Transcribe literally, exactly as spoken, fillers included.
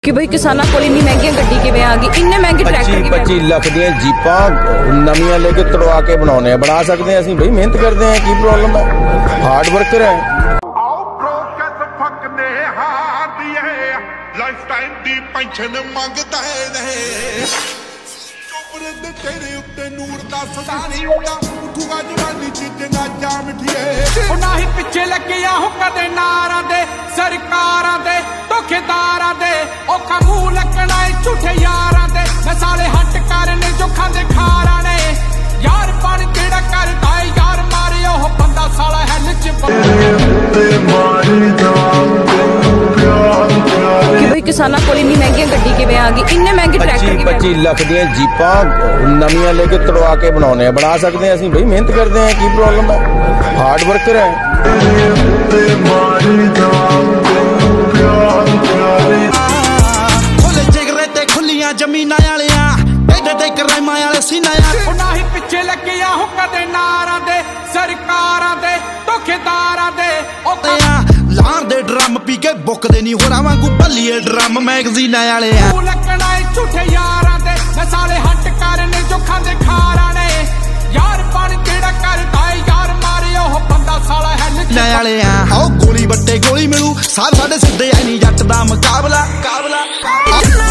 कि भाई किसानों को इन्नी महंगी गड्डी किवें आ गई, इन्ने महंगे ट्रैक्टर पच्चीस लख दी जीपा नवियां लेके तड़वा के बनाने बना सकते हैं असं, भाई मेहनत करते हैं, की प्रॉब्लम है, हार्ड वर्कर है। लाइफ टाइम दी पेंशन मंगदा है तेरे उत्ते नूर दा सदा नहीं उड़ा उठूगा जवानी च जनाजा मिठिए ओ नाही पिछे लगिया हो कदे नारा दे सरकारां दे धोखेदारां दे औखा मूंह लगना है झूठे यारां दे मैं साले हट करने जो खांदे खारा ने यार पानी केड़ा करदा है यार मारे ओ बंदा साला है निच मारे कि भाई किसानों को इन्नी महंगी गड्डी किवें आ गई, इन्ने महंगे ट्रैक्टर पच्चीस लख दी जीपा नवियां लेके तड़वा के बनाने बना सकते हैं असं, भाई मेहनत करते हैं, की प्रॉब्लम है, हार्ड वर्कर है। खुले जिगरे ते खुलियां जमीनां वालियां एडे ते कराइमां वाले सीना यार ओ नाही पिछे लगिया हो कदे नारां दे सरकारां दे धोखेदारां दे ओ लां दे ड्रम पी के बुकदे नहीं होरा वांगू भल्लीए ड्रम मैगजीनां वाले आ तू लगना है झूठे यारां दे मैं साले हट करने जो खांदे खारा ने यार पानी केड़ा करदा है यार मारे ओ बंदा साला है निकले वाले आ आओ गोली बट्टे गोली मिलू साथ साडे सिद्धे आई नहीं जट दा मुकाबला काबला